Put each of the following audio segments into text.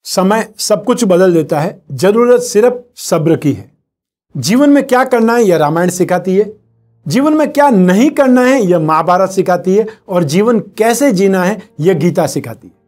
समय सब कुछ बदल देता है, जरूरत सिर्फ सब्र की है। जीवन में क्या करना है यह रामायण सिखाती है, जीवन में क्या नहीं करना है यह महाभारत सिखाती है, और जीवन कैसे जीना है यह गीता सिखाती है।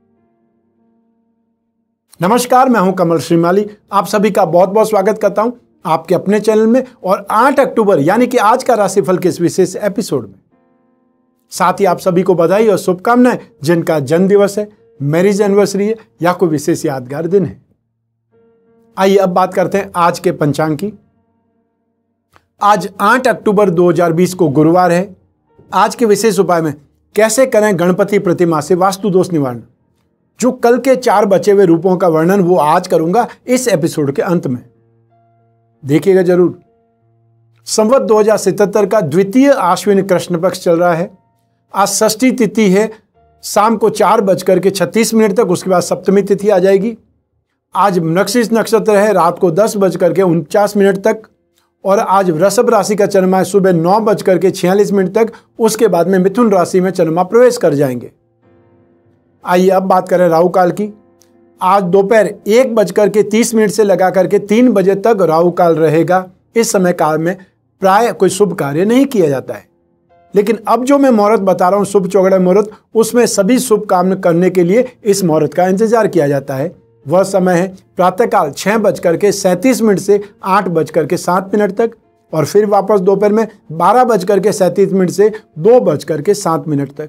नमस्कार, मैं हूं कमल श्रीमाली। आप सभी का बहुत बहुत स्वागत करता हूं आपके अपने चैनल में और 8 अक्टूबर यानी कि आज का राशिफल के इस विशेष एपिसोड में। साथ ही आप सभी को बधाई और शुभकामनाएं जिनका जन्म दिवस है, मैरिज एनिवर्सरी है या कोई विशेष यादगार दिन है। आइए अब बात करते हैं आज के पंचांग की। आज 8 अक्टूबर 2020 को गुरुवार है। आज के विशेष उपाय में कैसे करें गणपति प्रतिमा से वास्तु दोष निवारण, जो कल के 4 बचे हुए रूपों का वर्णन वो आज करूंगा इस एपिसोड के अंत में, देखिएगा जरूर। संवत 2077 का द्वितीय आश्विन कृष्ण पक्ष चल रहा है। आज षष्ठी तिथि है, शाम को 4:36 तक, उसके बाद सप्तमी तिथि आ जाएगी। आज मृगशीर्ष नक्षत्र है रात को 10:49 तक, और आज वृषभ राशि का चंद्रमा है सुबह 9:46 तक, उसके बाद में मिथुन राशि में चंद्रमा प्रवेश कर जाएंगे। आइए अब बात करें राहु काल की। आज दोपहर 1:30 से लगा करके 3 बजे तक राहु काल रहेगा। इस समय काल में प्राय कोई शुभ कार्य नहीं किया जाता है, लेकिन अब जो मैं मुहूर्त बता रहा हूं, शुभ चौगड़ा मुहूर्त, उसमें सभी शुभ काम करने के लिए इस मुहूर्त का इंतजार किया जाता है। वह समय है प्रातःकाल 6:37 से 8:07 तक, और फिर वापस दोपहर में 12:37 से 2:07 तक।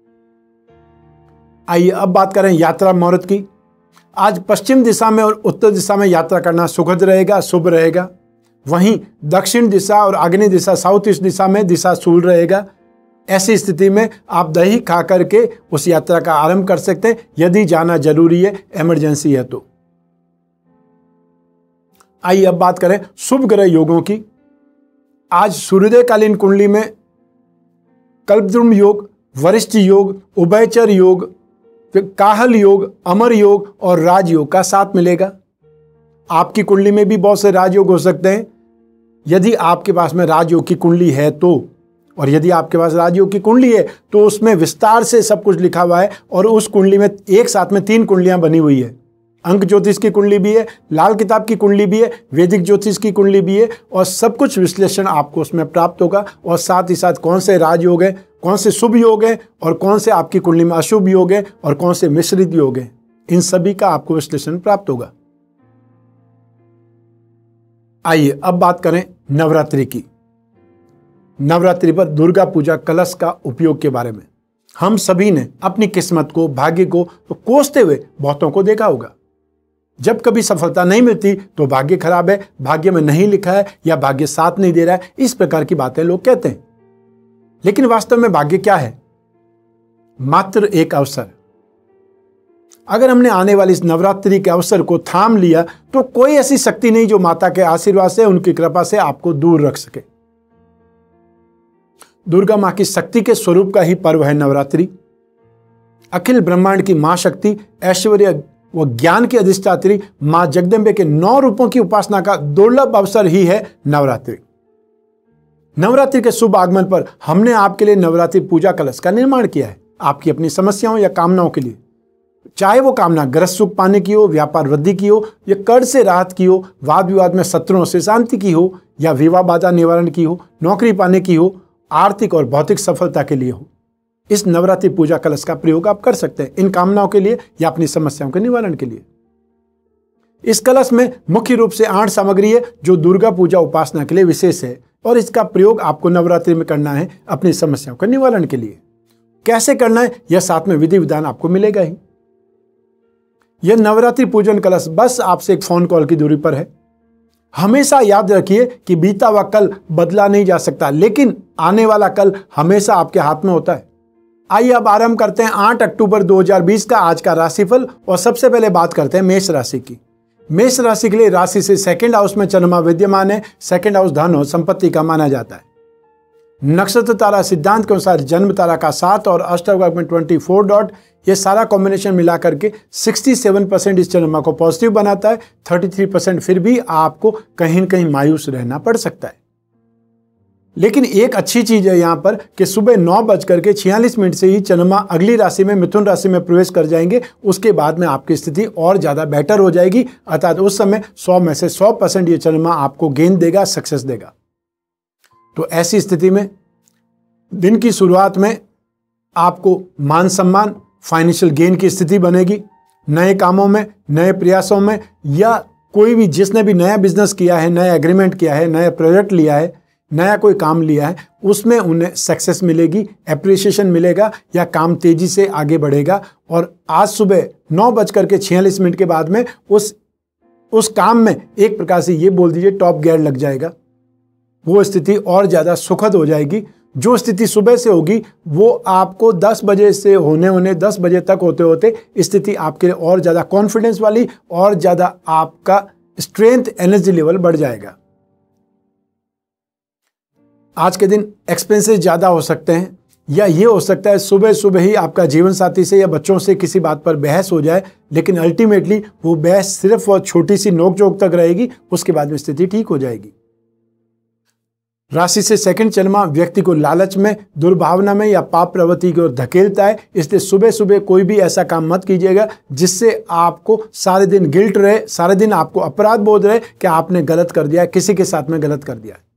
आइए अब बात करें यात्रा मुहूर्त की। आज पश्चिम दिशा में और उत्तर दिशा में यात्रा करना सुखद रहेगा, शुभ रहेगा। वहीं दक्षिण दिशा और आग्नेय दिशा, साउथ ईस्ट दिशा में दिशा शूल रहेगा। ऐसी स्थिति में आप दही खा करके उस यात्रा का आरंभ कर सकते हैं, यदि जाना जरूरी है, इमरजेंसी है तो। आइए अब बात करें शुभ ग्रह योगों की। आज सूर्योदयकालीन कुंडली में कल्पद्रुम योग, वरिष्ठ योग, उभयचर योग, काहल योग, अमर योग और राजयोग का साथ मिलेगा। आपकी कुंडली में भी बहुत से राजयोग हो सकते हैं, यदि आपके पास में राजयोग की कुंडली है तो। और यदि आपके पास राजयोग की कुंडली है तो उसमें विस्तार से सब कुछ लिखा हुआ है, और उस कुंडली में एक साथ में 3 कुंडलियां बनी हुई है। अंक ज्योतिष की कुंडली भी है, लाल किताब की कुंडली भी है, वैदिक ज्योतिष की कुंडली भी है, और सब कुछ विश्लेषण आपको उसमें प्राप्त होगा। और साथ ही साथ कौन से राजयोग है, कौन से शुभ योग है, और कौन से आपकी कुंडली में अशुभ योग है, और कौन से मिश्रित योग है, इन सभी का आपको विश्लेषण प्राप्त होगा। आइए अब बात करें नवरात्रि की। नवरात्रि पर दुर्गा पूजा कलश का उपयोग के बारे में। हम सभी ने अपनी किस्मत को, भाग्य को कोसते हुए बहुतों को देखा होगा। जब कभी सफलता नहीं मिलती तो भाग्य खराब है, भाग्य में नहीं लिखा है, या भाग्य साथ नहीं दे रहा है, इस प्रकार की बातें लोग कहते हैं। लेकिन वास्तव में भाग्य क्या है? मात्र एक अवसर। अगर हमने आने वाली इस नवरात्रि के अवसर को थाम लिया तो कोई ऐसी शक्ति नहीं जो माता के आशीर्वाद से, उनकी कृपा से आपको दूर रख सके। दुर्गा मां की शक्ति के स्वरूप का ही पर्व है नवरात्रि। अखिल ब्रह्मांड की मां शक्ति, ऐश्वर्य व ज्ञान की अधिष्ठात्री मां जगदम्बे के 9 रूपों की उपासना का दुर्लभ अवसर ही है नवरात्रि। नवरात्रि के शुभ आगमन पर हमने आपके लिए नवरात्रि पूजा कलश का निर्माण किया है, आपकी अपनी समस्याओं या कामनाओं के लिए। चाहे वो कामना गृहस्थ सुख पाने की हो, व्यापार वृद्धि की हो, या कर्ज से राहत की हो, वाद विवाद में शत्रुओं से शांति की हो, या विवाह बाधा निवारण की हो, नौकरी पाने की हो, आर्थिक और भौतिक सफलता के लिए हो, इस नवरात्रि पूजा कलश का प्रयोग आप कर सकते हैं इन कामनाओं के लिए या अपनी समस्याओं के निवारण के लिए। इस कलश में मुख्य रूप से 8 सामग्री है जो दुर्गा पूजा उपासना के लिए विशेष है, और इसका प्रयोग आपको नवरात्रि में करना है अपनी समस्याओं के निवारण के लिए। कैसे करना है यह साथ में विधि विधान आपको मिलेगा ही। यह नवरात्रि पूजन कलश बस आपसे एक फोन कॉल की दूरी पर है। हमेशा याद रखिए कि बीता हुआ कल बदला नहीं जा सकता, लेकिन आने वाला कल हमेशा आपके हाथ में होता है। आइए अब आरंभ करते हैं 8 अक्टूबर 2020 का आज का राशिफल, और सबसे पहले बात करते हैं मेष राशि की। मेष राशि के लिए राशि से 2nd हाउस में चंद्रमा विद्यमान है। 2nd हाउस धन और संपत्ति का माना जाता है। नक्षत्र तारा सिद्धांत के अनुसार जन्म तारा का 7 और अष्टवर्ग में 24 डॉट, ये सारा कॉम्बिनेशन मिला करके 67% इस चंद्रमा को पॉजिटिव बनाता है। 33% फिर भी आपको कहीं न कहीं मायूस रहना पड़ सकता है। लेकिन एक अच्छी चीज है यहाँ पर कि सुबह 9:46 से ही चंद्रमा अगली राशि में मिथुन राशि में प्रवेश कर जाएंगे। उसके बाद में आपकी स्थिति और ज़्यादा बेटर हो जाएगी, अर्थात उस समय 100 में से 100% ये चंद्रमा आपको गेन देगा, सक्सेस देगा। तो ऐसी स्थिति में दिन की शुरुआत में आपको मान सम्मान, फाइनेंशियल गेन की स्थिति बनेगी। नए कामों में, नए प्रयासों में, या कोई भी जिसने भी नया बिजनेस किया है, नया एग्रीमेंट किया है, नया प्रोजेक्ट लिया है, नया कोई काम लिया है, उसमें उन्हें सक्सेस मिलेगी, एप्रिसिएशन मिलेगा या काम तेजी से आगे बढ़ेगा। और आज सुबह 9:46 के बाद में उस काम में एक प्रकार से ये बोल दीजिए टॉप गियर लग जाएगा। वो स्थिति और ज़्यादा सुखद हो जाएगी। जो स्थिति सुबह से होगी वो आपको 10 बजे से होने 10 बजे तक होते होते स्थिति आपके लिए और ज़्यादा कॉन्फिडेंस वाली, और ज़्यादा आपका स्ट्रेंथ, एनर्जी लेवल बढ़ जाएगा। आज के दिन एक्सपेंसेस ज़्यादा हो सकते हैं, या ये हो सकता है सुबह सुबह ही आपका जीवन साथी से या बच्चों से किसी बात पर बहस हो जाए, लेकिन अल्टीमेटली वो बहस सिर्फ और छोटी सी नोक-झोंक तक रहेगी, उसके बाद में स्थिति ठीक हो जाएगी। राशि से सेकंड चंद्रमा व्यक्ति को लालच में, दुर्भावना में या पाप प्रवृत्ति की ओर धकेलता है। इसलिए सुबह सुबह कोई भी ऐसा काम मत कीजिएगा जिससे आपको सारे दिन गिल्ट रहे, सारे दिन आपको अपराध बोध रहे कि आपने गलत कर दिया है, किसी के साथ में गलत कर दिया है।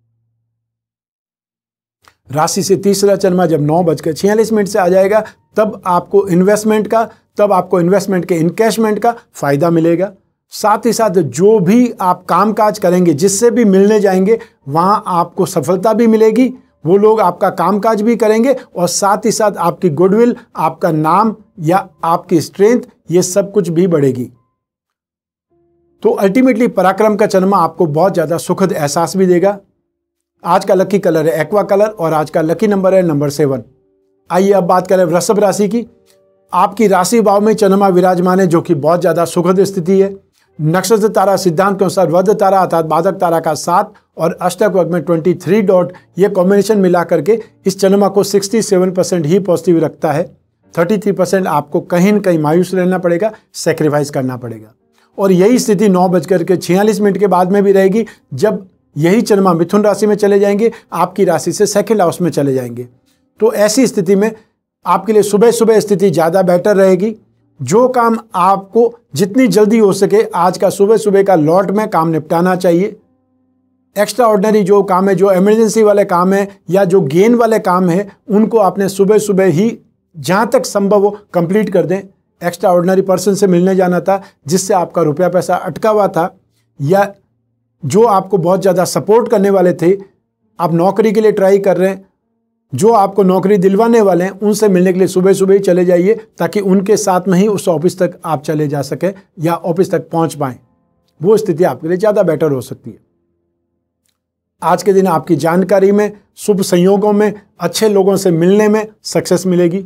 राशि से तीसरा चंद्रमा जब 9:46 से आ जाएगा तब आपको इन्वेस्टमेंट के इनकैशमेंट का फायदा मिलेगा। साथ ही साथ जो भी आप कामकाज करेंगे, जिससे भी मिलने जाएंगे, वहां आपको सफलता भी मिलेगी। वो लोग आपका कामकाज भी करेंगे और साथ ही साथ आपकी गुडविल, आपका नाम या आपकी स्ट्रेंथ, ये सब कुछ भी बढ़ेगी। तो अल्टीमेटली पराक्रम का चंद्रमा आपको बहुत ज़्यादा सुखद एहसास भी देगा। आज का लकी कलर है एक्वा कलर और आज का लकी नंबर है नंबर 7। आइए अब बात करें वृषभ राशि की। आपकी राशि भाव में चंद्रमा विराजमान है, जो कि बहुत ज़्यादा सुखद स्थिति है। नक्षत्र तारा सिद्धांत के अनुसार वध तारा अर्थात बाधक तारा का 7 और अष्टक वर्ग में 23 डॉट, ये कॉम्बिनेशन मिला करके इस चंद्रमा को 67% ही पॉजिटिव रखता है। 33% आपको कहीं न कहीं मायूस रहना पड़ेगा, सेक्रीफाइस करना पड़ेगा। और यही स्थिति 9:46 के बाद में भी रहेगी, जब यही चंद्रमा मिथुन राशि में चले जाएंगे, आपकी राशि से सेकंड हाउस में चले जाएंगे। तो ऐसी स्थिति में आपके लिए सुबह सुबह स्थिति ज़्यादा बेटर रहेगी। जो काम आपको जितनी जल्दी हो सके आज का सुबह सुबह का लॉट में काम निपटाना चाहिए। एक्स्ट्रा ऑर्डिनरी जो काम है, जो इमरजेंसी वाले काम है या जो गेन वाले काम है, उनको आपने सुबह सुबह ही जहाँ तक संभव हो कंप्लीट कर दें। एक्स्ट्रा ऑर्डिनरी पर्सन से मिलने जाना था जिससे आपका रुपया पैसा अटका हुआ था, या जो आपको बहुत ज़्यादा सपोर्ट करने वाले थे, आप नौकरी के लिए ट्राई कर रहे हैं, जो आपको नौकरी दिलवाने वाले हैं, उनसे मिलने के लिए सुबह सुबह ही चले जाइए, ताकि उनके साथ में ही उस ऑफिस तक आप चले जा सकें या ऑफिस तक पहुंच पाएं। वो स्थिति आपके लिए ज़्यादा बेटर हो सकती है। आज के दिन आपकी जानकारी में, शुभ संयोगों में, अच्छे लोगों से मिलने में सक्सेस मिलेगी।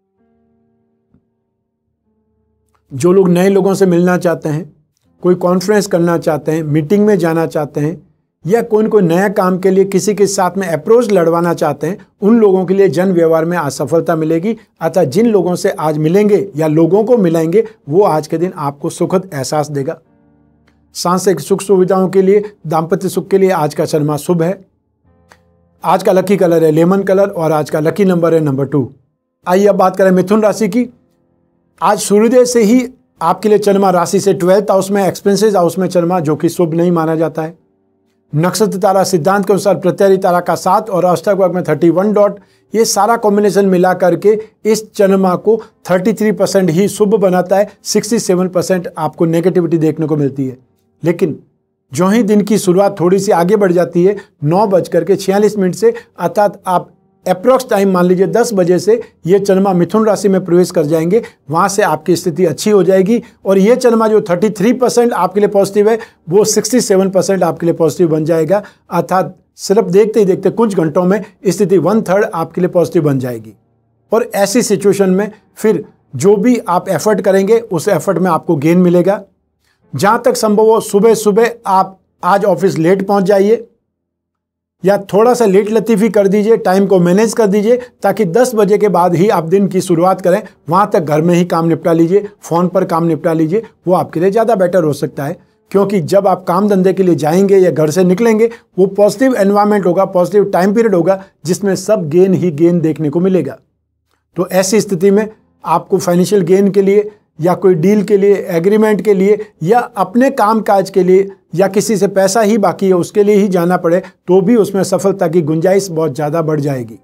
जो लोग नए लोगों से मिलना चाहते हैं, कोई कॉन्फ्रेंस करना चाहते हैं, मीटिंग में जाना चाहते हैं, या कोई नया काम के लिए किसी के साथ में अप्रोच लड़वाना चाहते हैं, उन लोगों के लिए जन व्यवहार में आज सफलता मिलेगी। अतः जिन लोगों से आज मिलेंगे या लोगों को मिलाएंगे, वो आज के दिन आपको सुखद एहसास देगा। सांसारिक सुख सुविधाओं के लिए, दाम्पत्य सुख के लिए आज का चंद्रमा शुभ है। आज का लकी कलर है लेमन कलर और आज का लकी नंबर है नंबर 2। आइए अब बात करें मिथुन राशि की। आज सूर्योदय से ही आपके लिए चंद्रमा राशि से 12th हाउस में, एक्सपेंसेस हाउस में चंद्रमा, जो कि शुभ नहीं माना जाता है। नक्षत्र तारा सिद्धांत के अनुसार प्रत्यय तारा का 7 और अष्टक वर्ग में 31 डॉट, ये सारा कॉम्बिनेशन मिला करके इस चंद्रमा को 33% ही शुभ बनाता है। 67% आपको नेगेटिविटी देखने को मिलती है। लेकिन जो ही दिन की शुरुआत थोड़ी सी आगे बढ़ जाती है 9:46 से, अर्थात आप अप्रॉक्स टाइम मान लीजिए 10 बजे से ये चंद्रमा मिथुन राशि में प्रवेश कर जाएंगे, वहाँ से आपकी स्थिति अच्छी हो जाएगी। और ये चंद्रमा जो 33% आपके लिए पॉजिटिव है, वो 67% आपके लिए पॉजिटिव बन जाएगा। अर्थात सिर्फ देखते ही देखते कुछ घंटों में स्थिति 1/3 आपके लिए पॉजिटिव बन जाएगी। और ऐसी सिचुएशन में फिर जो भी आप एफर्ट करेंगे, उस एफर्ट में आपको गेन मिलेगा। जहाँ तक संभव हो सुबह सुबह आप आज ऑफिस लेट पहुँच जाइए या थोड़ा सा लेट लतीफ़ी कर दीजिए, टाइम को मैनेज कर दीजिए, ताकि 10 बजे के बाद ही आप दिन की शुरुआत करें। वहाँ तक घर में ही काम निपटा लीजिए, फ़ोन पर काम निपटा लीजिए, वो आपके लिए ज़्यादा बेटर हो सकता है। क्योंकि जब आप काम धंधे के लिए जाएंगे या घर से निकलेंगे, वो पॉजिटिव एनवायरनमेंट होगा, पॉजिटिव टाइम पीरियड होगा, जिसमें सब गेन ही गेन देखने को मिलेगा। तो ऐसी स्थिति में आपको फाइनेंशियल गेन के लिए या कोई डील के लिए, एग्रीमेंट के लिए या अपने काम काज के लिए या किसी से पैसा ही बाकी है उसके लिए ही जाना पड़े तो भी उसमें सफलता की गुंजाइश बहुत ज़्यादा बढ़ जाएगी।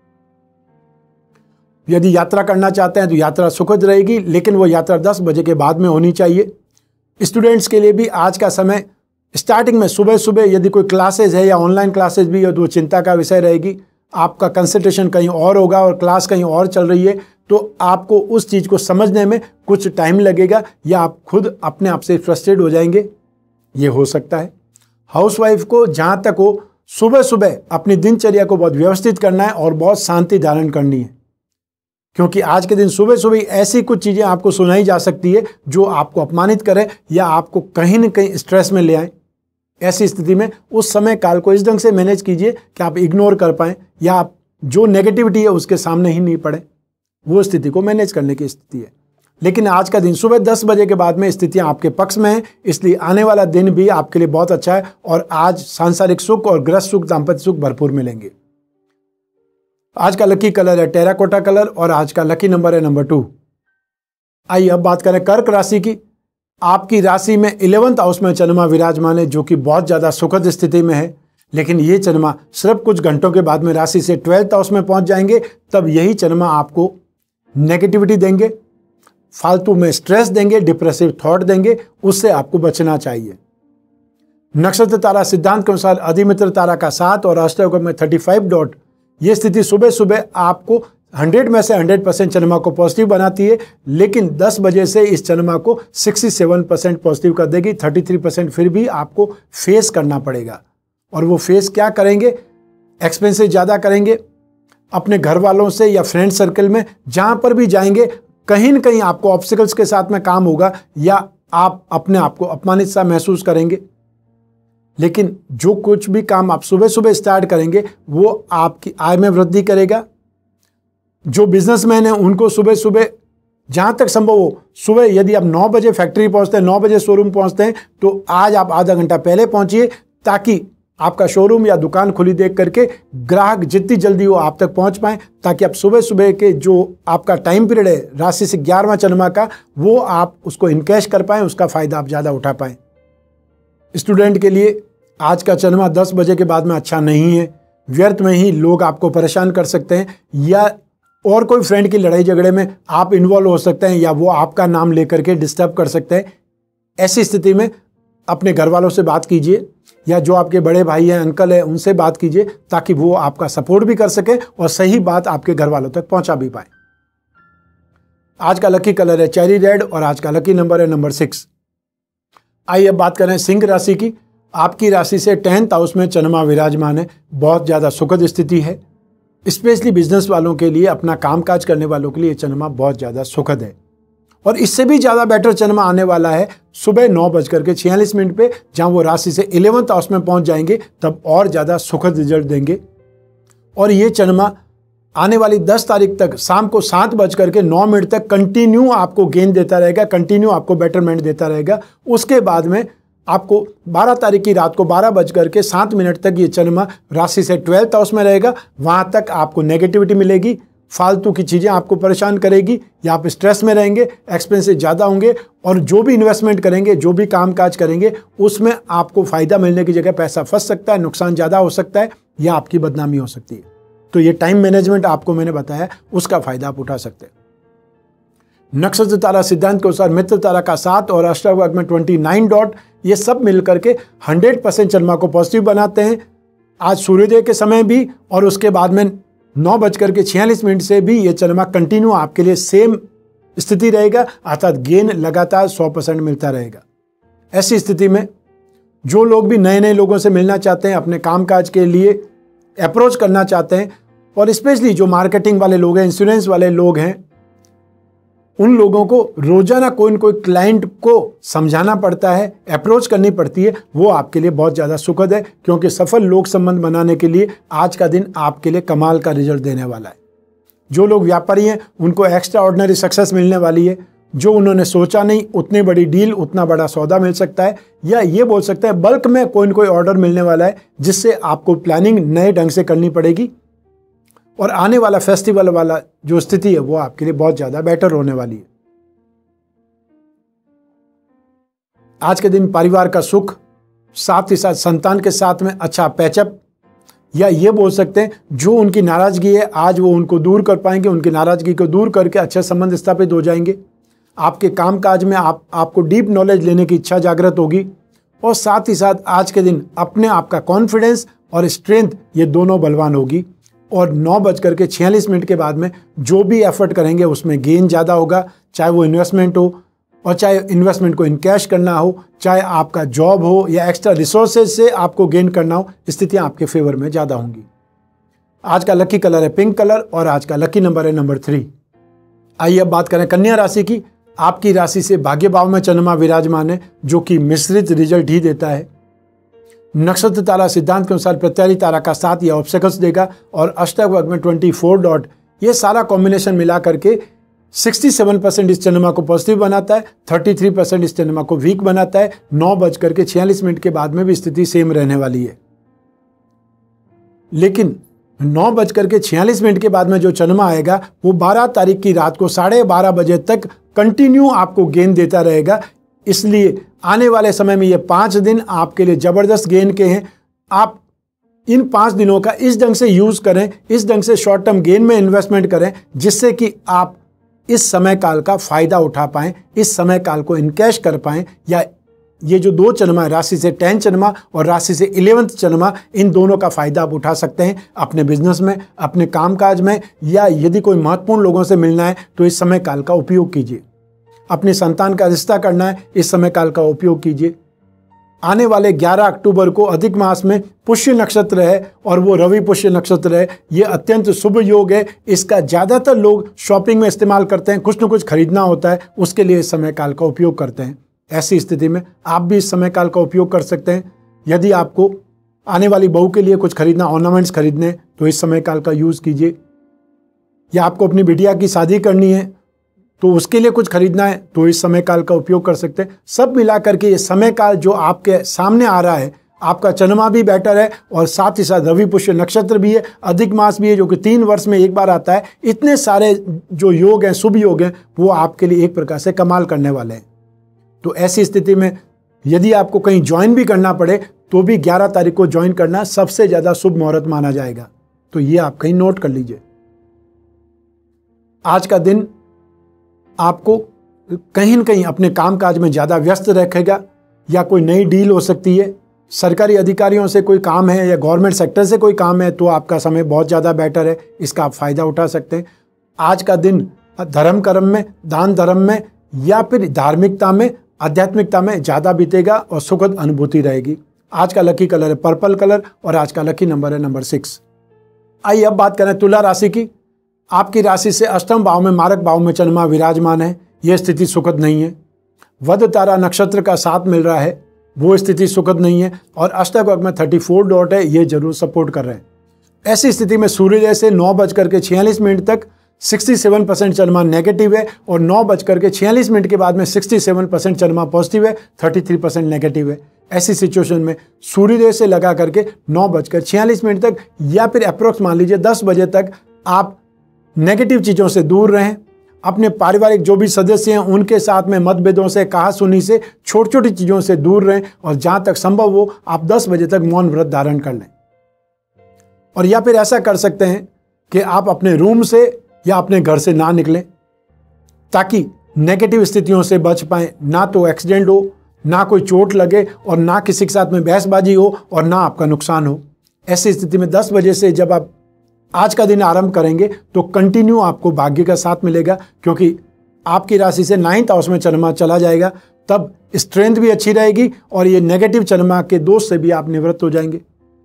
यदि यात्रा करना चाहते हैं तो यात्रा सुखद रहेगी, लेकिन वो यात्रा 10 बजे के बाद में होनी चाहिए। स्टूडेंट्स के लिए भी आज का समय स्टार्टिंग में सुबह सुबह यदि कोई क्लासेज है या ऑनलाइन क्लासेज भी है तो चिंता का विषय रहेगी। आपका कंसंट्रेशन कहीं और होगा और क्लास कहीं और चल रही है, तो आपको उस चीज़ को समझने में कुछ टाइम लगेगा या आप खुद अपने आप से फ्रस्ट्रेट हो जाएंगे, ये हो सकता है। हाउसवाइफ को जहाँ तक हो सुबह सुबह अपनी दिनचर्या को बहुत व्यवस्थित करना है और बहुत शांति धारण करनी है, क्योंकि आज के दिन सुबह सुबह ऐसी कुछ चीज़ें आपको सुनाई जा सकती है जो आपको अपमानित करें या आपको कहीं न कहीं स्ट्रेस में ले आए। ऐसी स्थिति में उस समय काल को इस ढंग से मैनेज कीजिए कि आप इग्नोर कर पाएँ या आप जो नेगेटिविटी है उसके सामने ही नहीं पड़े। वो स्थिति को मैनेज करने की स्थिति है। लेकिन आज का दिन सुबह 10 बजे के बाद में स्थितियां आपके पक्ष में हैं, इसलिए आने वाला दिन भी आपके लिए बहुत अच्छा है और आज सांसारिक सुख और गृहस्थ सुख, दाम्पत्य सुख भरपूर मिलेंगे। आज का लकी कलर है टेराकोटा कलर और आज का लकी नंबर है नंबर 2। आइए अब बात करें कर्क राशि की। आपकी राशि में 11th हाउस में चंद्रमा विराजमान है, जो कि बहुत ज़्यादा सुखद स्थिति में है। लेकिन ये चंद्रमा सिर्फ कुछ घंटों के बाद में राशि से 12th हाउस में पहुंच जाएंगे, तब यही चंद्रमा आपको नेगेटिविटी देंगे, फालतू में स्ट्रेस देंगे, डिप्रेसिव थॉट देंगे, उससे आपको बचना चाहिए। नक्षत्र तारा सिद्धांत के अनुसार अधिमित्र तारा का 7 और अष्टयोग में 35 डॉट, ये स्थिति सुबह सुबह आपको 100 में से 100% चंद्रमा को पॉजिटिव बनाती है, लेकिन 10 बजे से इस चंद्रमा को 67% पॉजिटिव कर देगी। 33% फिर भी आपको फेस करना पड़ेगा। और वो फेस क्या करेंगे? एक्सपेंसेस ज़्यादा करेंगे अपने घर वालों से या फ्रेंड सर्कल में, जहाँ पर भी जाएंगे कहीं न कहीं आपको ऑब्स्टिकल्स के साथ में काम होगा या आप अपने आप को अपमानित सा महसूस करेंगे। लेकिन जो कुछ भी काम आप सुबह सुबह स्टार्ट करेंगे वो आपकी आय में वृद्धि करेगा। जो बिजनेसमैन हैं उनको सुबह सुबह जहाँ तक संभव हो, सुबह यदि आप 9 बजे फैक्ट्री पहुँचते हैं, 9 बजे शोरूम पहुँचते हैं, तो आज आप आधा घंटा पहले पहुँचिए ताकि आपका शोरूम या दुकान खुली देख करके ग्राहक जितनी जल्दी हो आप तक पहुंच पाएं, ताकि आप सुबह सुबह के जो आपका टाइम पीरियड है राशि से 11वां चंद्रमा का, वो आप उसको इनकैश कर पाएं, उसका फ़ायदा आप ज़्यादा उठा पाएं। स्टूडेंट के लिए आज का चंद्रमा 10 बजे के बाद में अच्छा नहीं है। व्यर्थ में ही लोग आपको परेशान कर सकते हैं या और कोई फ्रेंड की लड़ाई झगड़े में आप इन्वॉल्व हो सकते हैं या वो आपका नाम लेकर के डिस्टर्ब कर सकते हैं। ऐसी स्थिति में अपने घर वालों से बात कीजिए या जो आपके बड़े भाई हैं, अंकल हैं, उनसे बात कीजिए ताकि वो आपका सपोर्ट भी कर सके और सही बात आपके घर वालों तक पहुंचा भी पाए। आज का लकी कलर है चेरी रेड और आज का लकी नंबर है नंबर 6। आइए अब बात करें सिंह राशि की। आपकी राशि से 10th हाउस में चंद्रमा विराजमान है। बहुत ज़्यादा सुखद स्थिति है। स्पेशली बिजनेस वालों के लिए, अपना कामकाज करने वालों के लिए चंद्रमा बहुत ज़्यादा सुखद है। और इससे भी ज़्यादा बेटर चंद्रमा आने वाला है सुबह 9:46 पे, जहाँ वो राशि से 11th हाउस में पहुँच जाएंगे, तब और ज़्यादा सुखद रिजल्ट देंगे। और ये चंद्रमा आने वाली 10 तारीख तक शाम को 7:09 तक कंटिन्यू आपको गेन देता रहेगा, कंटिन्यू आपको बेटरमेंट देता रहेगा। उसके बाद में आपको 12 तारीख की रात को 12:07 तक ये चंद्रमा राशि से 12th हाउस में रहेगा। वहाँ तक आपको नेगेटिविटी मिलेगी, फालतू की चीज़ें आपको परेशान करेगी या आप स्ट्रेस में रहेंगे, एक्सपेंसेस ज़्यादा होंगे और जो भी इन्वेस्टमेंट करेंगे, जो भी कामकाज करेंगे, उसमें आपको फ़ायदा मिलने की जगह पैसा फंस सकता है, नुकसान ज़्यादा हो सकता है या आपकी बदनामी हो सकती है। तो ये टाइम मैनेजमेंट आपको मैंने बताया, उसका फ़ायदा आप उठा सकते हैं। नक्षत्र तारा सिद्धांत के अनुसार मित्र तारा का 7 और अष्टवर्ग में 29 डॉट, ये सब मिलकर के 100% चंद्रमा को पॉजिटिव बनाते हैं। आज सूर्योदय के समय भी और उसके बाद में 9:46 से भी ये चंद्रमा कंटिन्यू आपके लिए सेम स्थिति रहेगा, अर्थात गेन लगातार 100% मिलता रहेगा। ऐसी स्थिति में जो लोग भी नए नए लोगों से मिलना चाहते हैं, अपने कामकाज के लिए अप्रोच करना चाहते हैं, और स्पेशली जो मार्केटिंग वाले लोग हैं, इंश्योरेंस वाले लोग हैं, उन लोगों को रोजाना कोई न कोई क्लाइंट को समझाना पड़ता है, अप्रोच करनी पड़ती है, वो आपके लिए बहुत ज़्यादा सुखद है, क्योंकि सफल लोक संबंध बनाने के लिए आज का दिन आपके लिए कमाल का रिजल्ट देने वाला है। जो लोग व्यापारी हैं उनको एक्स्ट्रा ऑर्डिनरी सक्सेस मिलने वाली है। जो उन्होंने सोचा नहीं उतनी बड़ी डील, उतना बड़ा सौदा मिल सकता है, या ये बोल सकते हैं बल्क में कोई न कोई ऑर्डर मिलने वाला है जिससे आपको प्लानिंग नए ढंग से करनी पड़ेगी और आने वाला फेस्टिवल वाला जो स्थिति है वो आपके लिए बहुत ज़्यादा बेटर होने वाली है। आज के दिन परिवार का सुख, साथ ही साथ संतान के साथ में अच्छा पैचअप, या ये बोल सकते हैं जो उनकी नाराज़गी है आज वो उनको दूर कर पाएंगे, उनकी नाराज़गी को दूर करके अच्छे संबंध स्थापित हो जाएंगे। आपके कामकाज में आपको डीप नॉलेज लेने की इच्छा जागृत होगी और साथ ही साथ आज के दिन अपने आप का कॉन्फिडेंस और स्ट्रेंथ ये दोनों बलवान होगी। और 9:46 के बाद में जो भी एफर्ट करेंगे उसमें गेन ज़्यादा होगा, चाहे वो इन्वेस्टमेंट हो और चाहे इन्वेस्टमेंट को इनकैश करना हो, चाहे आपका जॉब हो या एक्स्ट्रा रिसोर्सेज से आपको गेन करना हो, स्थितियाँ आपके फेवर में ज़्यादा होंगी। आज का लकी कलर है पिंक कलर और आज का लकी नंबर है नंबर 3। आइए अब बात करें कन्या राशि की। आपकी राशि से भाग्य भाव में चंद्रमा विराजमान है जो कि मिश्रित रिजल्ट ही देता है। नक्षत्र तारा सिद्धांत के अनुसार प्रत्यारी तारा का साथ या ऑब्स्टेकल्स देगा और अष्टक वर्ग में 24 डॉट, ये सारा कॉम्बिनेशन मिला करके 67% इस चंद्रमा को पॉजिटिव बनाता है, 33% इस चंद्रमा को वीक बनाता है। 9:46 के बाद में भी स्थिति सेम रहने वाली है। लेकिन 9:46 के बाद में जो चंद्रमा आएगा वो 12 तारीख की रात को 12:30 बजे तक कंटिन्यू आपको गेन देता रहेगा। इसलिए आने वाले समय में ये 5 दिन आपके लिए ज़बरदस्त गेन के हैं। आप इन 5 दिनों का इस ढंग से यूज़ करें, इस ढंग से शॉर्ट टर्म गेन में इन्वेस्टमेंट करें जिससे कि आप इस समय काल का फ़ायदा उठा पाएँ, इस समय काल को इनकैश कर पाएँ। या ये जो 2 चंद्रमा, राशि से 10 चंद्रमा और राशि से 11th चंद्रमा, इन दोनों का फ़ायदा आप उठा सकते हैं अपने बिजनेस में, अपने कामकाज में, या यदि कोई महत्वपूर्ण लोगों से मिलना है तो इस समय काल का उपयोग कीजिए। अपने संतान का रिश्ता करना है, इस समय काल का उपयोग कीजिए। आने वाले 11 अक्टूबर को अधिक मास में पुष्य नक्षत्र है और वो रवि पुष्य नक्षत्र है। ये अत्यंत शुभ योग है। इसका ज़्यादातर लोग शॉपिंग में इस्तेमाल करते हैं, कुछ न कुछ खरीदना होता है, उसके लिए इस समय काल का उपयोग करते हैं। ऐसी स्थिति में आप भी इस समय काल का उपयोग कर सकते हैं। यदि आपको आने वाली बहू के लिए कुछ खरीदना, ऑर्नामेंट्स खरीदने, तो इस समय काल का यूज़ कीजिए। या आपको अपनी बिटिया की शादी करनी है तो उसके लिए कुछ खरीदना है तो इस समय काल का उपयोग कर सकते हैं। सब मिला करके ये समय काल जो आपके सामने आ रहा है, आपका चंद्रमा भी बेटर है और साथ ही साथ रवि पुष्य नक्षत्र भी है, अधिक मास भी है जो कि 3 वर्ष में एक बार आता है। इतने सारे जो योग हैं, शुभ योग हैं, वो आपके लिए एक प्रकार से कमाल करने वाले हैं। तो ऐसी स्थिति में यदि आपको कहीं ज्वाइन भी करना पड़े तो भी 11 तारीख को ज्वाइन करना सबसे ज़्यादा शुभ मुहूर्त माना जाएगा। तो ये आप कहीं नोट कर लीजिए। आज का दिन आपको कहीं न कहीं अपने कामकाज में ज़्यादा व्यस्त रखेगा, या कोई नई डील हो सकती है, सरकारी अधिकारियों से कोई काम है या गवर्नमेंट सेक्टर से कोई काम है तो आपका समय बहुत ज़्यादा बेटर है, इसका आप फ़ायदा उठा सकते हैं। आज का दिन धर्म कर्म में, दान धर्म में या फिर धार्मिकता में, आध्यात्मिकता में ज़्यादा बीतेगा और सुखद अनुभूति रहेगी। आज का लकी कलर है पर्पल कलर और आज का लकी नंबर है नंबर 6। आइए अब बात करें तुला राशि की। आपकी राशि से अष्टम भाव में, मारक भाव में चंद्रमा विराजमान है। यह स्थिति सुखद नहीं है। वध तारा नक्षत्र का साथ मिल रहा है, वो स्थिति सुखद नहीं है। और अष्टक वर्ग में 34 डॉट है, ये जरूर सपोर्ट कर रहे हैं। ऐसी स्थिति में सूर्योदय से 9:46 तक 67% चंद्रमा नेगेटिव है और 9:46 के बाद में 67% चंद्रमा पॉजिटिव है, 33% नेगेटिव है। ऐसी सिचुएशन में सूर्योदय से लगा करके 9:46 तक या फिर अप्रोक्स मान लीजिए 10 बजे तक आप नेगेटिव चीज़ों से दूर रहें। अपने पारिवारिक जो भी सदस्य हैं उनके साथ में मतभेदों से, कहासुनी से, छोटी छोटी चीज़ों से दूर रहें और जहाँ तक संभव हो आप 10 बजे तक मौन व्रत धारण कर लें। और या फिर ऐसा कर सकते हैं कि आप अपने रूम से या अपने घर से ना निकलें ताकि नेगेटिव स्थितियों से बच पाएँ। ना तो एक्सीडेंट हो, ना कोई चोट लगे और ना किसी के साथ में बहसबाजी हो और ना आपका नुकसान हो। ऐसी स्थिति में 10 बजे से जब आप आज का दिन आरंभ करेंगे तो कंटिन्यू आपको भाग्य का साथ मिलेगा, क्योंकि आपकी राशि से 9th हाउस में चंद्रमा चला जाएगा। तब स्ट्रेंथ भी अच्छी रहेगी और ये नेगेटिव चंद्रमा के दोष से भी आप निवृत्त हो जाएंगे।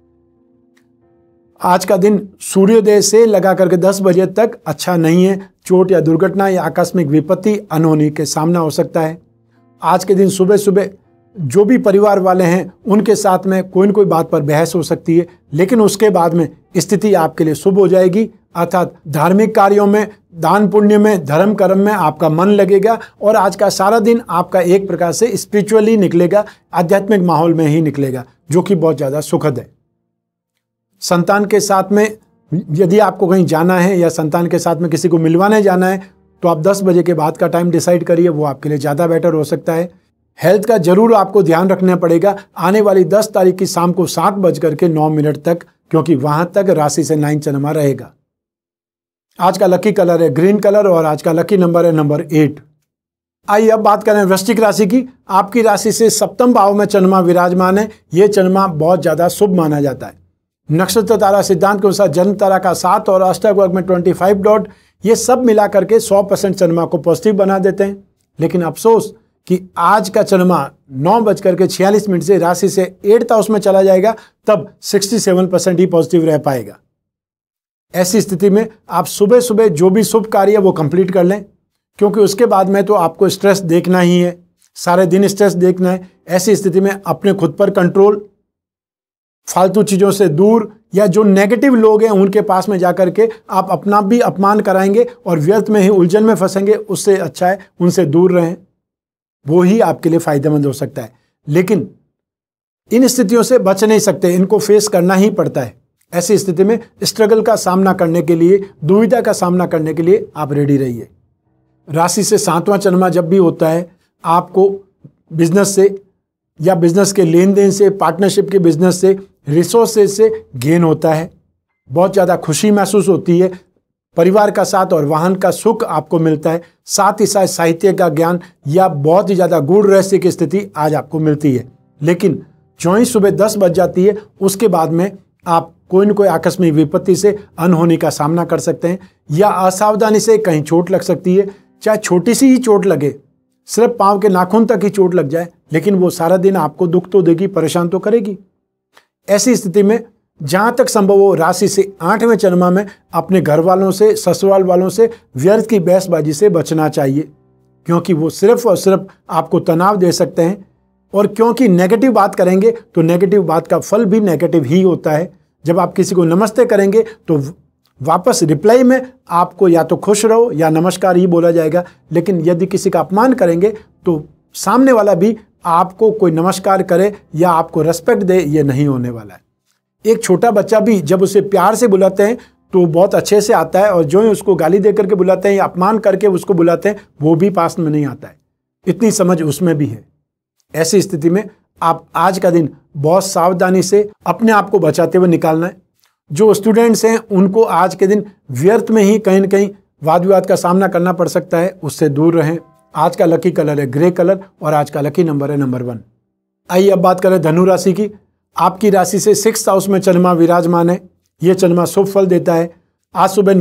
आज का दिन सूर्योदय से लगा करके 10 बजे तक अच्छा नहीं है। चोट या दुर्घटना या आकस्मिक विपत्ति, अनहोनी के सामना हो सकता है। आज के दिन सुबह सुबह जो भी परिवार वाले हैं उनके साथ में कोई न कोई बात पर बहस हो सकती है, लेकिन उसके बाद में स्थिति आपके लिए शुभ हो जाएगी। अर्थात धार्मिक कार्यों में, दान पुण्य में, धर्म कर्म में आपका मन लगेगा और आज का सारा दिन आपका एक प्रकार से स्पिरिचुअली निकलेगा, आध्यात्मिक माहौल में ही निकलेगा, जो कि बहुत ज़्यादा सुखद है। संतान के साथ में यदि आपको कहीं जाना है या संतान के साथ में किसी को मिलवाने जाना है तो आप 10 बजे के बाद का टाइम डिसाइड करिए, वो आपके लिए ज़्यादा बेटर हो सकता है। हेल्थ का जरूर आपको ध्यान रखना पड़ेगा आने वाली 10 तारीख की शाम को 7:09 तक, क्योंकि वहां तक राशि से 9 चंद्रमा रहेगा। आज का लकी कलर है ग्रीन कलर और आज का लकी नंबर है नंबर 8। आइए अब बात करें वृश्चिक राशि की। आपकी राशि से सप्तम भाव में चंद्रमा विराजमान है। ये चंद्रमा बहुत ज्यादा शुभ माना जाता है। नक्षत्र तारा सिद्धांत के अनुसार जन्म तारा का 7 और अष्टक वर्ग में 25 डॉट, ये सब मिला करके 100% चंद्रमा को पॉजिटिव बना देते हैं। लेकिन अफसोस कि आज का चंद्रमा 9:46 से राशि से 8th हाउस में चला जाएगा, तब 67% ही पॉजिटिव रह पाएगा। ऐसी स्थिति में आप सुबह सुबह जो भी शुभ कार्य है वो कंप्लीट कर लें, क्योंकि उसके बाद में तो आपको स्ट्रेस देखना ही है, सारे दिन स्ट्रेस देखना है। ऐसी स्थिति में अपने खुद पर कंट्रोल, फालतू चीज़ों से दूर, या जो नेगेटिव लोग हैं उनके पास में जाकर के आप अपना भी अपमान कराएंगे और व्यर्थ में ही उलझन में फंसेंगे। उससे अच्छा है उनसे दूर रहें, वो ही आपके लिए फायदेमंद हो सकता है। लेकिन इन स्थितियों से बच नहीं सकते, इनको फेस करना ही पड़ता है। ऐसी स्थिति में स्ट्रगल का सामना करने के लिए, दुविधा का सामना करने के लिए आप रेडी रहिए। राशि से 7वां चंद्रमा जब भी होता है, आपको बिजनेस से या बिजनेस के लेन देन से, पार्टनरशिप के बिजनेस से, रिसोर्सेज से गेन होता है। बहुत ज़्यादा खुशी महसूस होती है, परिवार का साथ और वाहन का सुख आपको मिलता है। साथ ही साथ साहित्य का ज्ञान या बहुत ही ज़्यादा गूढ़ रहस्य की स्थिति आज आपको मिलती है। लेकिन जो ही सुबह 10 बज जाती है उसके बाद में आप कोई न कोई आकस्मिक विपत्ति से अनहोनी का सामना कर सकते हैं, या असावधानी से कहीं चोट लग सकती है। चाहे छोटी सी ही चोट लगे, सिर्फ पाँव के नाखून तक ही चोट लग जाए, लेकिन वो सारा दिन आपको दुख तो देगी, परेशान तो करेगी। ऐसी स्थिति में जहाँ तक संभव हो राशि से 8वें चंद्रमा में अपने घर वालों से, ससुराल वालों से व्यर्थ की बहसबाजी से बचना चाहिए, क्योंकि वो सिर्फ और सिर्फ आपको तनाव दे सकते हैं। और क्योंकि नेगेटिव बात करेंगे तो नेगेटिव बात का फल भी नेगेटिव ही होता है। जब आप किसी को नमस्ते करेंगे तो वापस रिप्लाई में आपको या तो खुश रहो या नमस्कार ही बोला जाएगा, लेकिन यदि किसी का अपमान करेंगे तो सामने वाला भी आपको कोई नमस्कार करे या आपको रेस्पेक्ट दे, ये नहीं होने वाला है। एक छोटा बच्चा भी जब उसे प्यार से बुलाते हैं तो बहुत अच्छे से आता है, और जो ही उसको गाली दे करके बुलाते हैं या अपमान करके उसको बुलाते हैं वो भी पास में नहीं आता है। इतनी समझ उसमें भी है। ऐसी स्थिति में आप आज का दिन बहुत सावधानी से अपने आप को बचाते हुए निकालना है। जो स्टूडेंट्स हैं उनको आज के दिन व्यर्थ में ही कहीं न कहीं वाद विवाद का सामना करना पड़ सकता है, उससे दूर रहें। आज का लकी कलर है ग्रे कलर और आज का लकी नंबर है नंबर 1। आइए अब बात करें धनु राशि की। आपकी राशि से 6th हाउस में चंद्रमा विराजमान है। ये चंद्रमा शुभ फल देता है। आज सुबह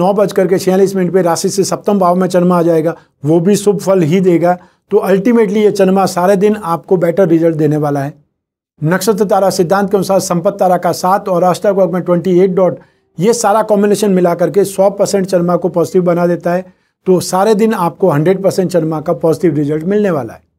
9:46 पे राशि से 7वें भाव में चंद्रमा आ जाएगा, वो भी शुभ फल ही देगा। तो अल्टीमेटली ये चंद्रमा सारे दिन आपको बेटर रिजल्ट देने वाला है। नक्षत्र तारा सिद्धांत के अनुसार संपत्ति तारा का 7 और अष्टक वर्ग में 28 डॉट, ये सारा कॉम्बिनेशन मिला करके 100% चंद्रमा को पॉजिटिव बना देता है। तो सारे दिन आपको 100% चंद्रमा का पॉजिटिव रिजल्ट मिलने वाला है।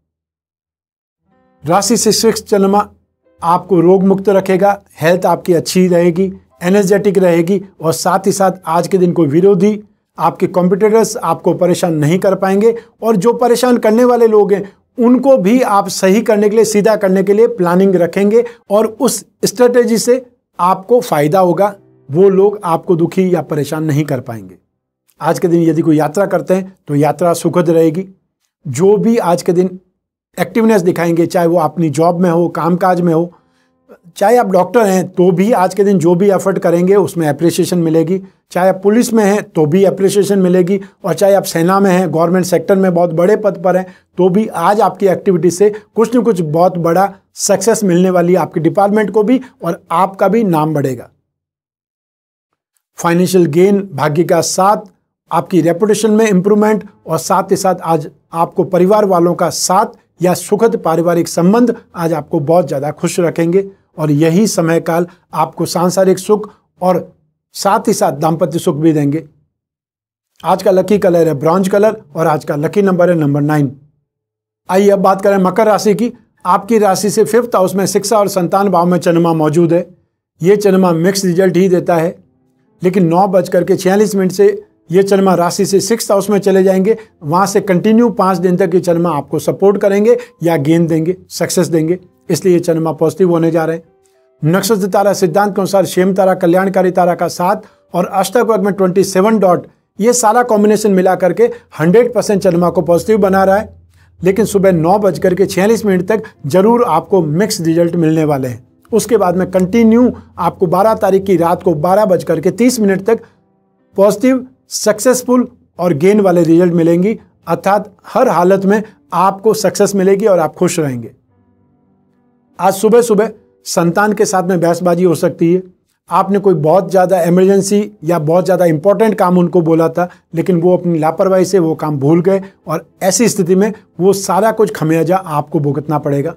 राशि से 6th चंद्रमा आपको रोग मुक्त रखेगा, हेल्थ आपकी अच्छी रहेगी, एनर्जेटिक रहेगी, और साथ ही साथ आज के दिन कोई विरोधी, आपके कॉम्पिटिटर्स आपको परेशान नहीं कर पाएंगे, और जो परेशान करने वाले लोग हैं उनको भी आप सही करने के लिए, सीधा करने के लिए प्लानिंग रखेंगे, और उस स्ट्रेटेजी से आपको फायदा होगा। वो लोग आपको दुखी या परेशान नहीं कर पाएंगे। आज के दिन यदि कोई यात्रा करते हैं तो यात्रा सुखद रहेगी। जो भी आज के दिन एक्टिवनेस दिखाएंगे, चाहे वो अपनी जॉब में हो, कामकाज में हो, चाहे आप डॉक्टर हैं तो भी आज के दिन जो भी एफर्ट करेंगे उसमें अप्रिसिएशन मिलेगी। चाहे आप पुलिस में हैं तो भी अप्रिसिएशन मिलेगी, और चाहे आप सेना में हैं, गवर्नमेंट सेक्टर में बहुत बड़े पद पर हैं, तो भी आज आपकी एक्टिविटी से कुछ न कुछ बहुत बड़ा सक्सेस मिलने वाली है आपके डिपार्टमेंट को भी, और आपका भी नाम बढ़ेगा। फाइनेंशियल गेन, भाग्य का साथ, आपकी रेपुटेशन में इंप्रूवमेंट, और साथ ही साथ आज आपको परिवार वालों का साथ या सुखद पारिवारिक संबंध आज आपको बहुत ज़्यादा खुश रखेंगे, और यही समय काल आपको सांसारिक सुख और साथ ही साथ दाम्पत्य सुख भी देंगे। आज का लकी कलर है ब्रॉन्ज कलर और आज का लकी नंबर है नंबर 9। आइए अब बात करें मकर राशि की। आपकी राशि से 5th हाउस में शिक्षा और संतान भाव में चंद्रमा मौजूद है। ये चंद्रमा मिक्स रिजल्ट ही देता है। लेकिन 9:46 से ये चंद्रमा राशि से 6th हाउस में चले जाएंगे। वहां से कंटिन्यू 5 दिन तक ये चंद्रमा आपको सपोर्ट करेंगे या गेन देंगे, सक्सेस देंगे, इसलिए ये चंद्रमा पॉजिटिव होने जा रहे हैं। नक्षत्र तारा सिद्धांत के अनुसार शेम तारा कल्याणकारी तारा का 7 और अष्टक वर्ग में 27 डॉट, ये सारा कॉम्बिनेशन मिला करके 100% चंद्रमा को पॉजिटिव बना रहा है। लेकिन सुबह 9:46 तक जरूर आपको मिक्स रिजल्ट मिलने वाले हैं। उसके बाद में कंटिन्यू आपको 12 तारीख की रात को 12:30 तक पॉजिटिव, सक्सेसफुल और गेन वाले रिजल्ट मिलेंगी, अर्थात हर हालत में आपको सक्सेस मिलेगी और आप खुश रहेंगे। आज सुबह सुबह संतान के साथ में बहसबाजी हो सकती है। आपने कोई बहुत ज़्यादा इमरजेंसी या बहुत ज़्यादा इंपॉर्टेंट काम उनको बोला था, लेकिन वो अपनी लापरवाही से वो काम भूल गए और ऐसी स्थिति में वो सारा कुछ खमियाजा आपको भुगतना पड़ेगा।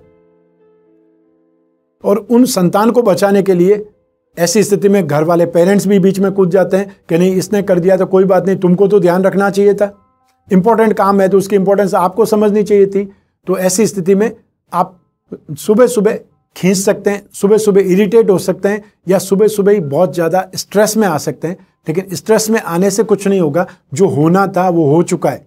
और उन संतान को बचाने के लिए ऐसी स्थिति में घर वाले पेरेंट्स भी बीच में कूद जाते हैं कि नहीं, इसने कर दिया तो कोई बात नहीं, तुमको तो ध्यान रखना चाहिए था, इंपॉर्टेंट काम है तो उसकी इंपॉर्टेंस आपको समझनी चाहिए थी। तो ऐसी स्थिति में आप सुबह सुबह खींच सकते हैं, सुबह सुबह इरिटेट हो सकते हैं या सुबह सुबह ही बहुत ज़्यादा स्ट्रेस में आ सकते हैं। लेकिन स्ट्रेस में आने से कुछ नहीं होगा, जो होना था वो हो चुका है,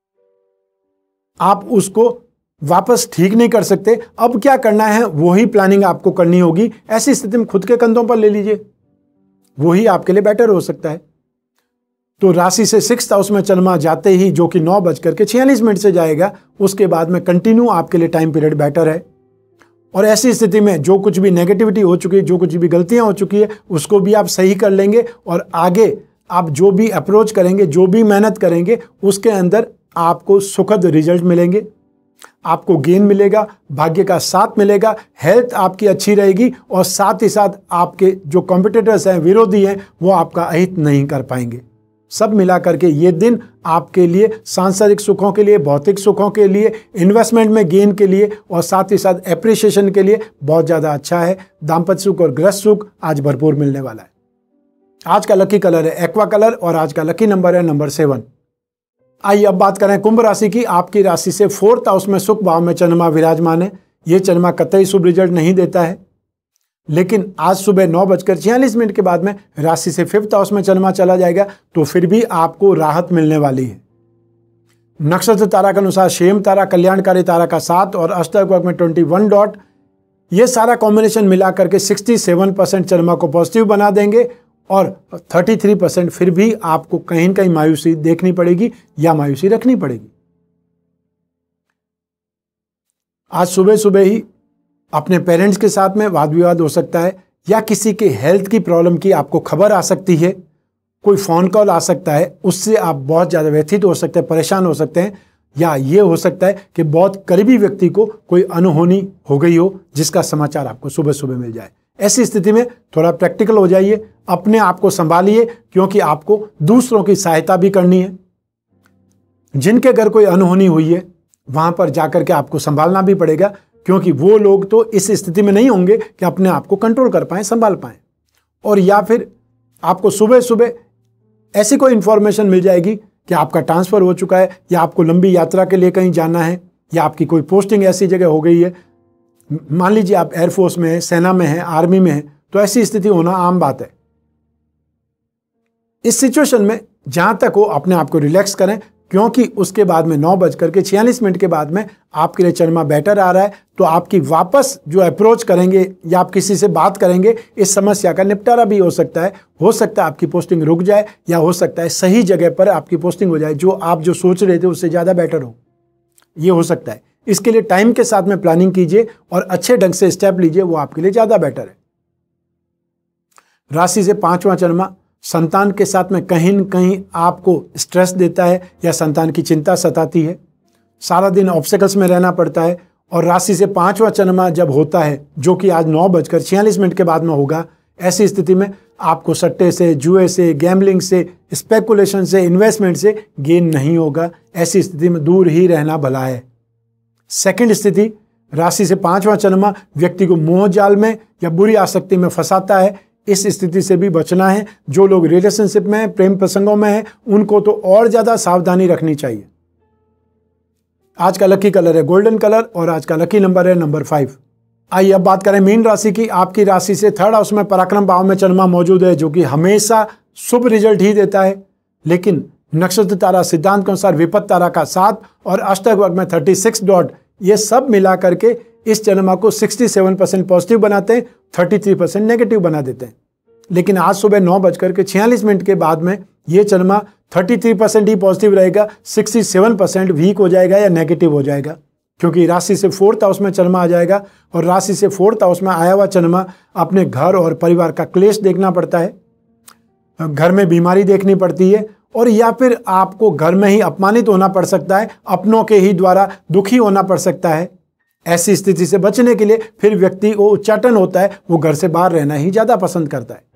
आप उसको वापस ठीक नहीं कर सकते। अब क्या करना है वही प्लानिंग आपको करनी होगी। ऐसी स्थिति में खुद के कंधों पर ले लीजिए, वही आपके लिए बेटर हो सकता है। तो राशि से 6th हाउस में चंद्रमा जाते ही, जो कि 9:46 से जाएगा, उसके बाद में कंटिन्यू आपके लिए टाइम पीरियड बेटर है। और ऐसी स्थिति में जो कुछ भी नेगेटिविटी हो चुकी है, जो कुछ भी गलतियां हो चुकी है, उसको भी आप सही कर लेंगे और आगे आप जो भी अप्रोच करेंगे, जो भी मेहनत करेंगे, उसके अंदर आपको सुखद रिजल्ट मिलेंगे, आपको गेन मिलेगा, भाग्य का साथ मिलेगा, हेल्थ आपकी अच्छी रहेगी और साथ ही साथ आपके जो कॉम्पिटिटर्स हैं, विरोधी हैं, वो आपका अहित नहीं कर पाएंगे। सब मिला करके ये दिन आपके लिए सांसारिक सुखों के लिए, भौतिक सुखों के लिए, इन्वेस्टमेंट में गेन के लिए और साथ ही साथ एप्रिसिएशन के लिए बहुत ज़्यादा अच्छा है। दाम्पत्य सुख और गृहस्थ सुख आज भरपूर मिलने वाला है। आज का लकी कलर है एक्वा कलर और आज का लकी नंबर है नंबर 7। आइए अब बात करें कुंभ राशि की। आपकी राशि से 4th हाउस में सुख भाव में चंद्रमा विराजमान है। ये चंद्रमा कतई शुभ रिजल्ट नहीं देता है, लेकिन आज सुबह 9:46 के बाद में राशि से 5th हाउस में चंद्रमा चला जाएगा, तो फिर भी आपको राहत मिलने वाली है। नक्षत्र तारा के अनुसार शेम तारा कल्याणकारी तारा का 7 और अष्टक वर्ग में 21 डॉट, ये सारा कॉम्बिनेशन मिला करके 67% चंद्रमा को पॉजिटिव बना देंगे और 33% फिर भी आपको कहीं न कहीं मायूसी देखनी पड़ेगी या मायूसी रखनी पड़ेगी। आज सुबह सुबह ही अपने पेरेंट्स के साथ में वाद विवाद हो सकता है या किसी के हेल्थ की प्रॉब्लम की आपको खबर आ सकती है, कोई फ़ोन कॉल आ सकता है, उससे आप बहुत ज़्यादा व्यथित हो सकते हैं, परेशान हो सकते हैं, या ये हो सकता है कि बहुत करीबी व्यक्ति को कोई अनहोनी हो गई हो जिसका समाचार आपको सुबह सुबह मिल जाए। ऐसी स्थिति में थोड़ा प्रैक्टिकल हो जाइए, अपने आप को संभालिए, क्योंकि आपको दूसरों की सहायता भी करनी है। जिनके घर कोई अनहोनी हुई है वहाँ पर जाकर के आपको संभालना भी पड़ेगा, क्योंकि वो लोग तो इस स्थिति में नहीं होंगे कि अपने आप को कंट्रोल कर पाएँ, संभाल पाएँ। और या फिर आपको सुबह सुबह ऐसी कोई इन्फॉर्मेशन मिल जाएगी कि आपका ट्रांसफ़र हो चुका है या आपको लंबी यात्रा के लिए कहीं जाना है या आपकी कोई पोस्टिंग ऐसी जगह हो गई है। मान लीजिए आप एयरफोर्स में हैं, सेना में हैं, आर्मी में हैं, तो ऐसी स्थिति होना आम बात है। इस सिचुएशन में जहाँ तक हो अपने आप को रिलैक्स करें, क्योंकि उसके बाद में 9:46 के बाद में आपके लिए चंद्रमा बेटर आ रहा है। तो आपकी वापस जो अप्रोच करेंगे या आप किसी से बात करेंगे, इस समस्या का निपटारा भी हो सकता है। हो सकता है आपकी पोस्टिंग रुक जाए या हो सकता है सही जगह पर आपकी पोस्टिंग हो जाए, जो आप जो सोच रहे थे उससे ज़्यादा बेटर हो, ये हो सकता है। इसके लिए टाइम के साथ में प्लानिंग कीजिए और अच्छे ढंग से स्टेप लीजिए, वो आपके लिए ज़्यादा बेटर है। राशि से 5वां चंद्रमा संतान के साथ में कहीं न कहीं आपको स्ट्रेस देता है या संतान की चिंता सताती है, सारा दिन ऑब्स्टेकल्स में रहना पड़ता है। और राशि से 5वां चंद्रमा जब होता है, जो कि आज 9:46 के बाद में होगा, ऐसी स्थिति में आपको सट्टे से, जुए से, गैम्बलिंग से, स्पेकुलेशन से, इन्वेस्टमेंट से गेन नहीं होगा। ऐसी स्थिति में दूर ही रहना भला है। सेकंड स्थिति, राशि से 5वां चंद्रमा व्यक्ति को मोह जाल में या बुरी आसक्ति में फंसाता है। इस स्थिति से भी बचना है। जो लोग रिलेशनशिप में हैं, प्रेम प्रसंगों में हैं, उनको तो और ज़्यादा सावधानी रखनी चाहिए। आज का लकी कलर है गोल्डन कलर और आज का लकी नंबर है नंबर 5। आइए अब बात करें मीन राशि की। आपकी राशि से 3rd हाउस में पराक्रम भाव में चंद्रमा मौजूद है, जो कि हमेशा शुभ रिजल्ट ही देता है। लेकिन नक्षत्र तारा सिद्धांत के अनुसार विपत्त तारा का 7 और अष्टक वर्ग में 36 डॉट, ये सब मिला करके इस चंद्रमा को 67% पॉजिटिव बनाते हैं, 33% नेगेटिव बना देते हैं। लेकिन आज सुबह 9:46 के बाद में ये चंद्रमा 33% ही पॉजिटिव रहेगा, 67% वीक हो जाएगा या नेगेटिव हो जाएगा, क्योंकि राशि से 4th हाउस में चंद्रमा आ जाएगा और राशि से 4th हाउस में आया हुआ चंद्रमा अपने घर और परिवार का क्लेश देखना पड़ता है, घर में बीमारी देखनी पड़ती है, और या फिर आपको घर में ही अपमानित होना पड़ सकता है, अपनों के ही द्वारा दुखी होना पड़ सकता है। ऐसी स्थिति से बचने के लिए फिर व्यक्ति को उच्चाटन होता है, वो घर से बाहर रहना ही ज्यादा पसंद करता है।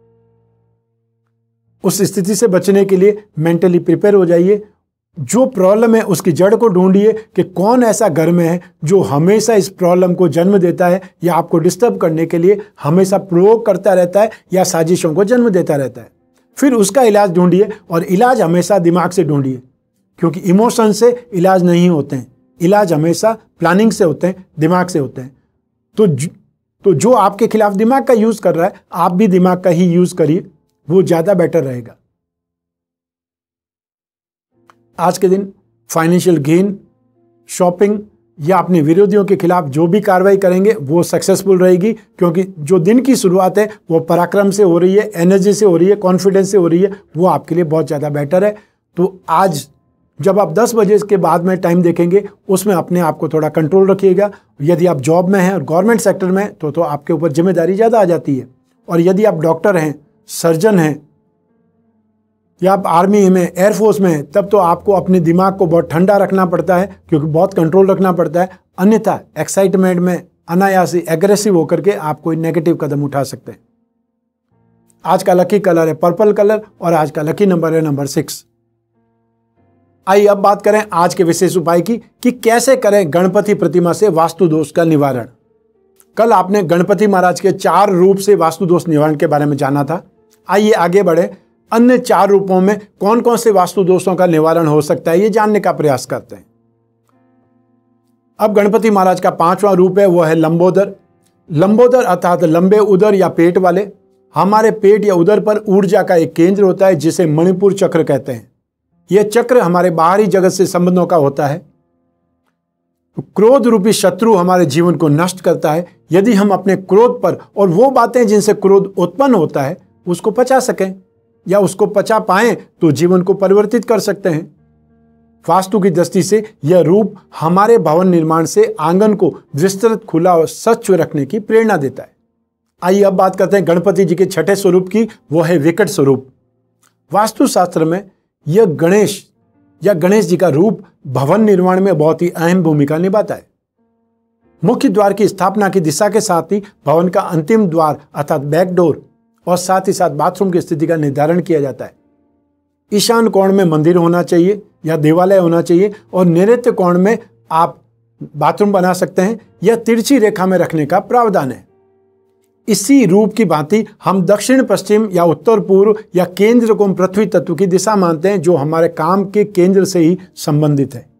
उस स्थिति से बचने के लिए मेंटली प्रिपेयर हो जाइए। जो प्रॉब्लम है उसकी जड़ को ढूंढिए कि कौन ऐसा घर में है जो हमेशा इस प्रॉब्लम को जन्म देता है या आपको डिस्टर्ब करने के लिए हमेशा प्रयोग करता रहता है या साजिशों को जन्म देता रहता है। फिर उसका इलाज ढूंढिए, और इलाज हमेशा दिमाग से ढूंढिए, क्योंकि इमोशन से इलाज नहीं होते हैं, इलाज हमेशा प्लानिंग से होते हैं, दिमाग से होते हैं। तो जो आपके खिलाफ दिमाग का यूज कर रहा है, आप भी दिमाग का ही यूज करिए, वो ज्यादा बेटर रहेगा। आज के दिन फाइनेंशियल गेन, शॉपिंग या अपने विरोधियों के खिलाफ जो भी कार्रवाई करेंगे वो सक्सेसफुल रहेगी, क्योंकि जो दिन की शुरुआत है वो पराक्रम से हो रही है, एनर्जी से हो रही है, कॉन्फिडेंस से हो रही है, वो आपके लिए बहुत ज़्यादा बेटर है। तो आज जब आप 10 बजे के बाद में टाइम देखेंगे, उसमें अपने आप को थोड़ा कंट्रोल रखिएगा। यदि आप जॉब में हैं और गवर्नमेंट सेक्टर में तो आपके ऊपर जिम्मेदारी ज़्यादा आ जाती है, और यदि आप डॉक्टर हैं, सर्जन हैं, या आप आर्मी में, एयरफोर्स में हैं, तब तो आपको अपने दिमाग को बहुत ठंडा रखना पड़ता है, क्योंकि बहुत कंट्रोल रखना पड़ता है। अन्यथा एक्साइटमेंट में अनायास ही एग्रेसिव होकर के आप कोई नेगेटिव कदम उठा सकते हैं। आज का लकी कलर है पर्पल कलर, और आज का लकी नंबर है नंबर 6। आइए अब बात करें आज के विशेष उपाय की कि कैसे करें गणपति प्रतिमा से वास्तु दोष का निवारण। कल आपने गणपति महाराज के 4 रूप से वास्तु दोष निवारण के बारे में जाना था। आइए आगे बढ़े, अन्य 4 रूपों में कौन कौन से वास्तु दोषों का निवारण हो सकता है ये जानने का प्रयास करते हैं। अब गणपति महाराज का 5वां रूप है, वो है लंबोदर। लंबोदर अर्थात लंबे उदर या पेट वाले। हमारे पेट या उदर पर ऊर्जा का एक केंद्र होता है जिसे मणिपुर चक्र कहते हैं। यह चक्र हमारे बाहरी जगत से संबंधों का होता है। क्रोध रूपी शत्रु हमारे जीवन को नष्ट करता है। यदि हम अपने क्रोध पर और वो बातें जिनसे क्रोध उत्पन्न होता है उसको पचा सकें या उसको पचा पाएं तो जीवन को परिवर्तित कर सकते हैं। वास्तु की दृष्टि से यह रूप हमारे भवन निर्माण से आंगन को विस्तृत, खुला और स्वच्छ रखने की प्रेरणा देता है। आइए अब बात करते हैं गणपति जी के 6ठे स्वरूप की, वो है विकट स्वरूप। वास्तु शास्त्र में यह गणेश या गणेश जी का रूप भवन निर्माण में बहुत ही अहम भूमिका निभाता है। मुख्य द्वार की स्थापना की दिशा के साथ ही भवन का अंतिम द्वार अर्थात बैक डोर और साथ ही साथ बाथरूम की स्थिति का निर्धारण किया जाता है। ईशान कोण में मंदिर होना चाहिए या देवालय होना चाहिए, और नैऋत्य कोण में आप बाथरूम बना सकते हैं या तिरछी रेखा में रखने का प्रावधान है। इसी रूप की भांति हम दक्षिण पश्चिम या उत्तर पूर्व या केंद्र को पृथ्वी तत्व की दिशा मानते हैं, जो हमारे काम के केंद्र से ही संबंधित है।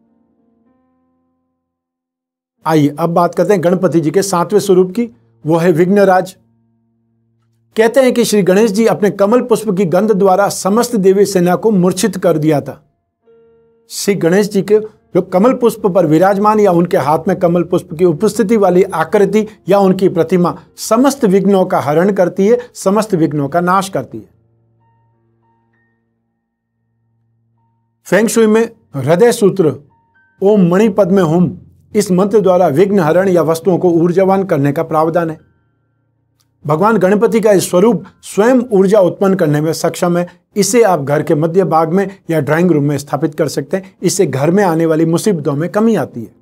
आइए अब बात करते हैं गणपति जी के 7वें स्वरूप की, वो है विघ्नराज। कहते हैं कि श्री गणेश जी अपने कमल पुष्प की गंध द्वारा समस्त देवी सेना को मूर्छित कर दिया था। श्री गणेश जी के जो कमल पुष्प पर विराजमान या उनके हाथ में कमल पुष्प की उपस्थिति वाली आकृति या उनकी प्रतिमा समस्त विघ्नों का हरण करती है, समस्त विघ्नों का नाश करती है। फेंग शुई में हृदय सूत्र ओम मणि पद्मे हुम, इस मंत्र द्वारा विघ्न हरण या वस्तुओं को ऊर्जावान करने का प्रावधान है। भगवान गणपति का इस स्वरूप स्वयं ऊर्जा उत्पन्न करने में सक्षम है। इसे आप घर के मध्य भाग में या ड्राइंग रूम में स्थापित कर सकते हैं। इससे घर में आने वाली मुसीबतों में कमी आती है।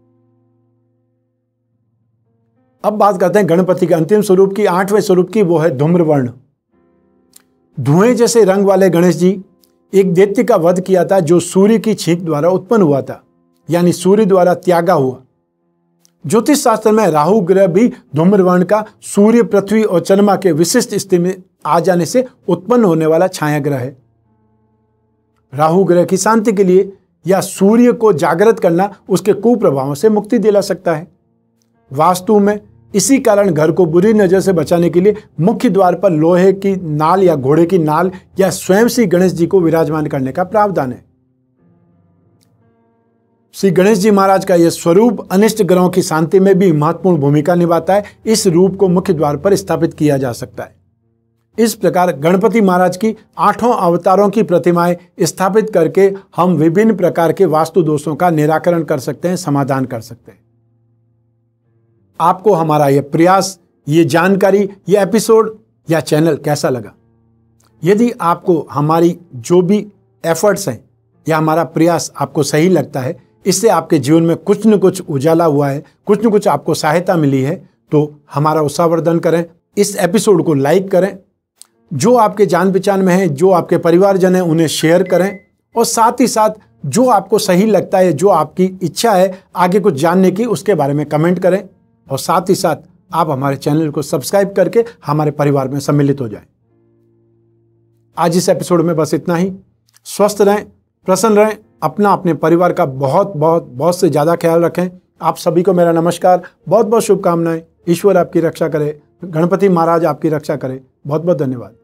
अब बात करते हैं गणपति के अंतिम स्वरूप की, 8वें स्वरूप की, वो है धूम्रवर्ण। धुएं जैसे रंग वाले गणेश जी एक दैत्य का वध किया था जो सूर्य की छींक द्वारा उत्पन्न हुआ था, यानी सूर्य द्वारा त्यागा हुआ। ज्योतिष शास्त्र में राहु ग्रह भी धूम्रवर्ण का सूर्य, पृथ्वी और चंद्रमा के विशिष्ट स्थिति में आ जाने से उत्पन्न होने वाला छाया ग्रह है। राहु ग्रह की शांति के लिए या सूर्य को जागृत करना उसके कुप्रभावों से मुक्ति दिला सकता है। वास्तु में इसी कारण घर को बुरी नज़र से बचाने के लिए मुख्य द्वार पर लोहे की नाल या घोड़े की नाल या स्वयं श्री गणेश जी को विराजमान करने का प्रावधान है। श्री गणेश जी महाराज का यह स्वरूप अनिष्ट ग्रहों की शांति में भी महत्वपूर्ण भूमिका निभाता है। इस रूप को मुख्य द्वार पर स्थापित किया जा सकता है। इस प्रकार गणपति महाराज की 8 अवतारों की प्रतिमाएं स्थापित करके हम विभिन्न प्रकार के वास्तु दोषों का निराकरण कर सकते हैं, समाधान कर सकते हैं। आपको हमारा यह प्रयास, ये जानकारी, ये एपिसोड या चैनल कैसा लगा? यदि आपको हमारी जो भी एफर्ट्स हैं या हमारा प्रयास आपको सही लगता है, इससे आपके जीवन में कुछ न कुछ उजाला हुआ है, कुछ न कुछ आपको सहायता मिली है, तो हमारा उत्साहवर्धन करें, इस एपिसोड को लाइक करें, जो आपके जान पहचान में है, जो आपके परिवारजन हैं, उन्हें शेयर करें, और साथ ही साथ जो आपको सही लगता है, जो आपकी इच्छा है आगे कुछ जानने की, उसके बारे में कमेंट करें। और साथ ही साथ आप हमारे चैनल को सब्सक्राइब करके हमारे परिवार में सम्मिलित हो जाएं। आज इस एपिसोड में बस इतना ही। स्वस्थ रहें, प्रसन्न रहें, अपना अपने परिवार का बहुत से ज़्यादा ख्याल रखें। आप सभी को मेरा नमस्कार, बहुत शुभकामनाएं। ईश्वर आपकी रक्षा करे, गणपति महाराज आपकी रक्षा करे। बहुत धन्यवाद।